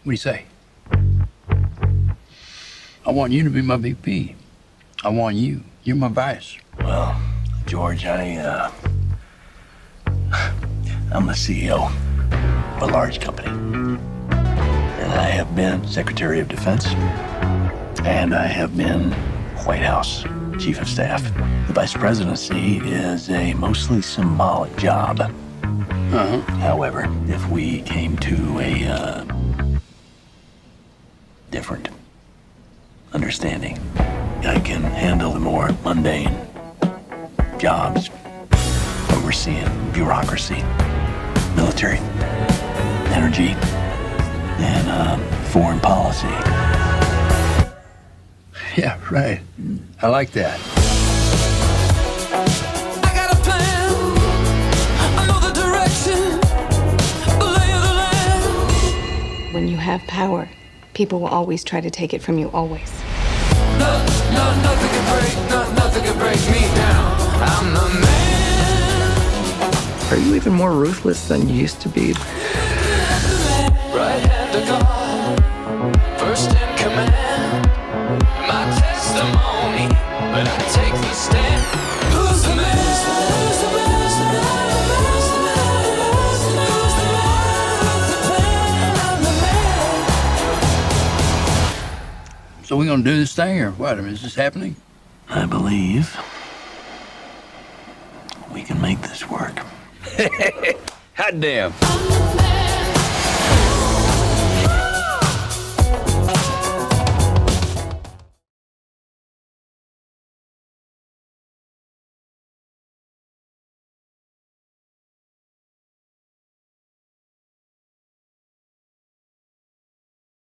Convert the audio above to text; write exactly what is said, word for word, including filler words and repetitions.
do you say? I want you to be my V P. I want you. You're my vice. Well, George, I, uh... I'm the C E O of a large company. And I have been Secretary of Defense. And I have been White House Chief of Staff. The Vice Presidency is a mostly symbolic job. Uh-huh. However, if we came to a, uh... different understanding, I can handle the more mundane jobs, overseeing bureaucracy, military, energy, and uh, foreign policy. Yeah, right. I like that. I got a plan. I know the direction, the lay of the land. When you have power, people will always try to take it from you, always. No, no, nothing can break, no, nothing can break me down. I'm the man. Are you even more ruthless than you used to be? Right hand to God, first in command. My testimony, but I take the stand. Who's the man? Who's the man? Who's the man? Who's the man? Who's the man? Who's the man? Who's the man? I'm the man. So we gonna do this thing, or what? I mean, is this happening? I believe we can make this work. Hot damn. I'm the man.